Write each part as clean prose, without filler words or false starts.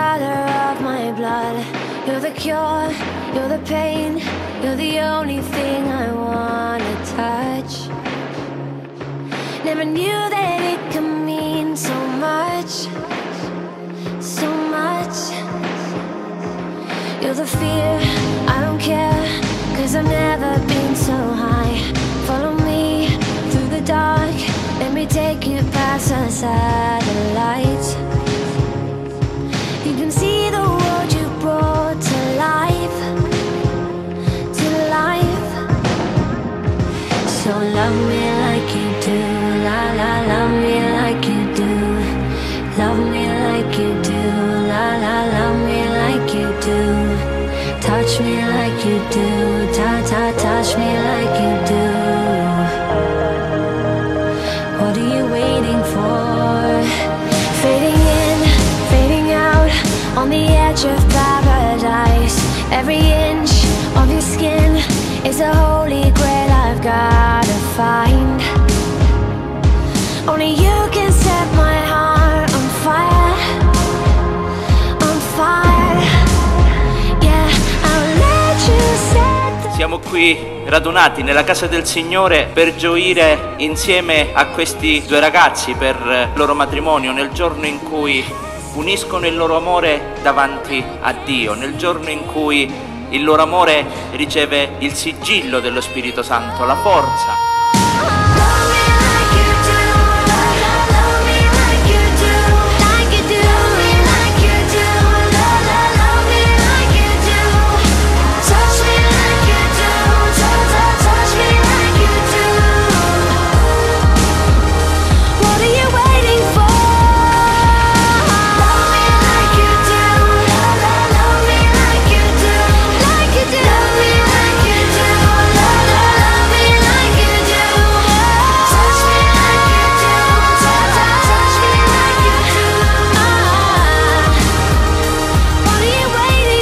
father of my blood. You're the cure, you're the pain, you're the only thing I wanna touch. Never knew that it could mean so much, so much. You're the fear, I don't care, 'cause I've never been so high. Follow me through the dark, let me take you past the satellites. You can see the world you brought to life, to life. So love me like you do, la la, love me like you do. Love me like you do, la la, love me like you do. Touch me like you do, ta ta, touch me like you do. What are you waiting for? Fading in, fading out, on the edge of paradise. Every inch of your skin is a holy grail I've gotta find. Only you can set my heart on fire, on fire. Yeah, I'll let you set. Siamo qui radunati nella casa del Signore per gioire insieme a questi due ragazzi per il loro matrimonio, nel giorno in cui uniscono il loro amore davanti a Dio, nel giorno in cui il loro amore riceve il sigillo dello Spirito Santo, la forza.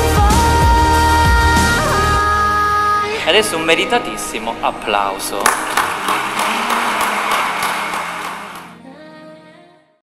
Adesso un meritatissimo applauso.